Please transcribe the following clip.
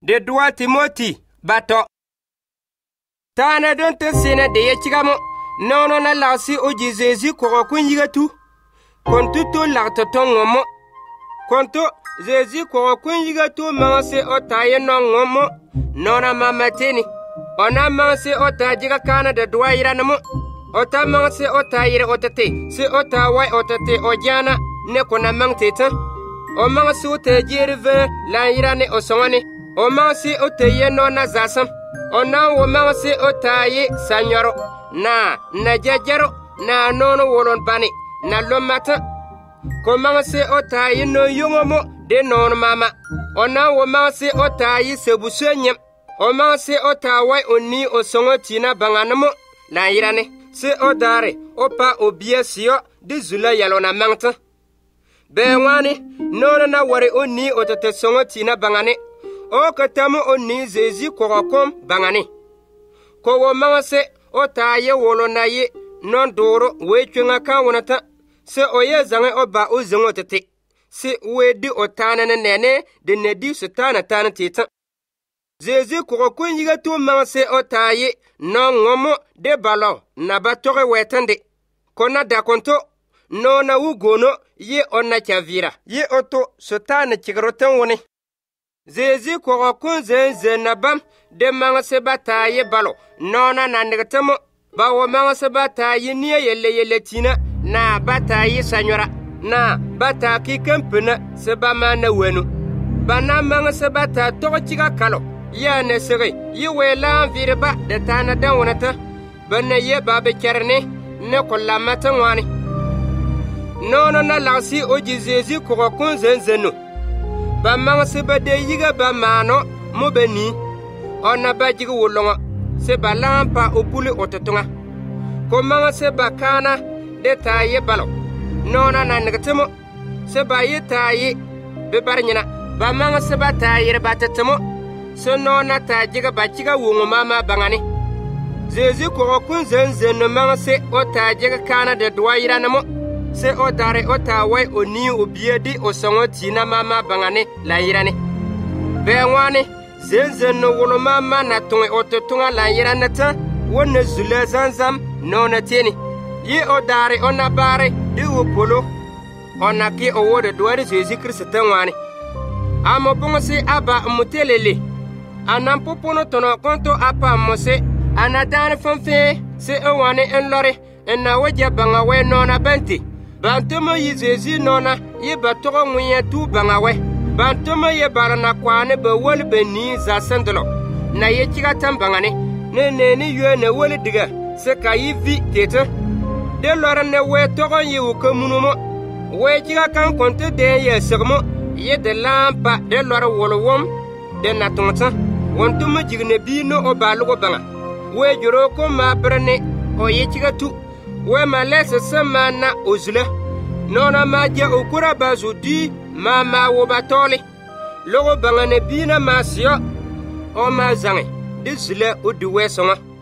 de doa Timoti bato. Tana don te sene de yechigamo nono na lasi o Jésus ko kun yigatu. Kontu to lagto tongomo. Kontu Jésus ko kun yigatu manse o taye nongomo nona mamateni. Ona manse o tajiga kana de doa iranamo. Ota manse o tayire otate se o tawai otate o jana ne kona mangteta. O manse o tajirve la irane o songane. O manse o taye nona zasam. Ona wo manse o taye sanyoro na jajaro na nono wolon bani na lomata. Ko manse o taye no yungomo de nono mama. Ona wo manse o taye sebusenyem. O manse o tawai oni o songo tina banganamo la irane. Se o dare o pa o bia sio di zula yalona mangta. Be wani nono na wari o ni o te songo tina bangane. O katamu o ni Jésus korokom bangane. Ko wo mangase o taye wolo na ye non doro we chunga ka wonata. Se o ye zange o ba o zongo tete. Se we di o tana na nene de ne di se tana tita. Jésus korokun yiga tu mangase o taye non ngomo de balo na batore wetande. Kona da konto no na ugono ye onna chavira. Ye oto sotane chigrotan wone. Jésus korokun zen nabam de mangase bataye balo. Nona na negatamo. Bawo mangase bataye niye yele tina na bataye sanyora. Na bataki kempena seba na wenu. Bana mangase bata toko chiga kalo. Ya ne sere yi wela virba de tana dan wonata banne ye babe kerne ne kolla matan wani nono na lasi o Jésus ko kun zenzeno ba man se ba de yiga ba mano mo beni ona ba jigi wolonga se ba lampa o puli ototonga ko man se ba kana de taye balo nona na negatemo se ba ye taye be barnyina ba man se ba taye ba tatemo so nona ta jiga bachiga wungu mama bangani. Jésus ko kun zen no mangse o ta jiga kana de doira namo. Se o dare o ta wai o ni o biedi o songo tina mama bangani la irane. Be wani zen no wolo mama na tunga o tunga la irane ta wona zule zanzam nona teni. Ye o dare o na bare di o polo. Ona ki o wodo doire Jésus Christ tangwani. Amo bongsi aba mutelele. Anan popono tono konto apa mose anadan fanfe se ewane en lore en na waja banga we nona banti bantomo yi Jésus nona ye batoro nguye tu banga we bantomo ye barana kwane ba wol beni za sandolo na ye chiga tambangane ne ni yue ne wol diga se kayi vi tete de lore ne we togo yi ukamunumo we chiga kan konte de ye segmo ye de lampa de lore wolwom de na tonta wontuma jigne bino o balugo banga we joro ko ma brane o yechiga tu we ma lese semana ozula nona ma je okura bazudi mama wo batoli logo banga ne bina masio o ma zange disle o duwe songa